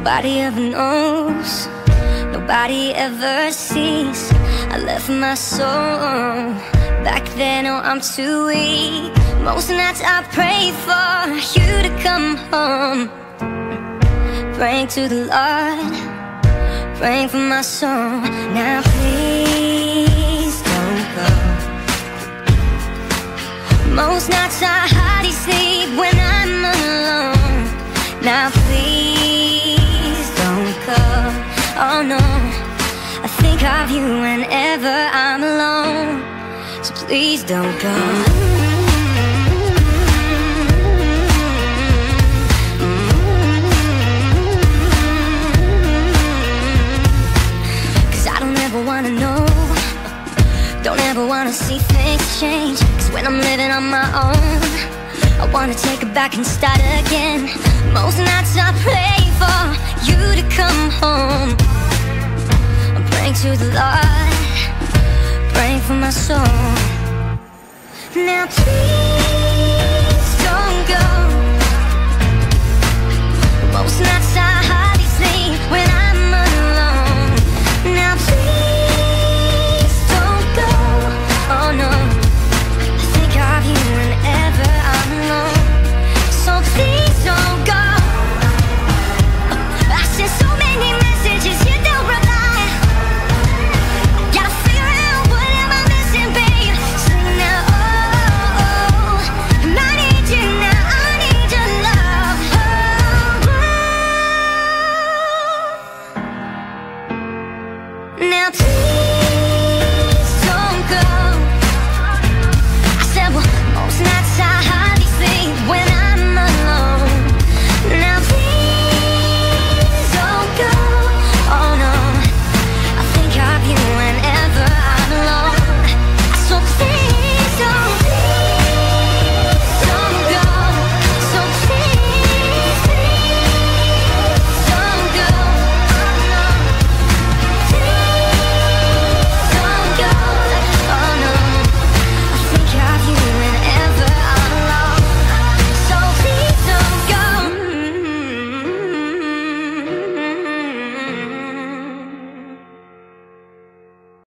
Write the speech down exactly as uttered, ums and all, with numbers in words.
Nobody ever knows, nobody ever sees. I left my soul back then, oh I'm too weak. Most nights I pray for you to come home, praying to the Lord, praying for my soul. Now please don't go. Most nights I hardly sleep when I'm alone. Now please don't go. Oh no, I think of you whenever I'm alone. So please don't go. Cause I don't ever wanna know, don't ever wanna see things change. Cause when I'm living on my own, I wanna take it back and start again. Most nights I pray for you to come home. I'm praying to the Lord, praying for my soul. Now please don't go. Most nights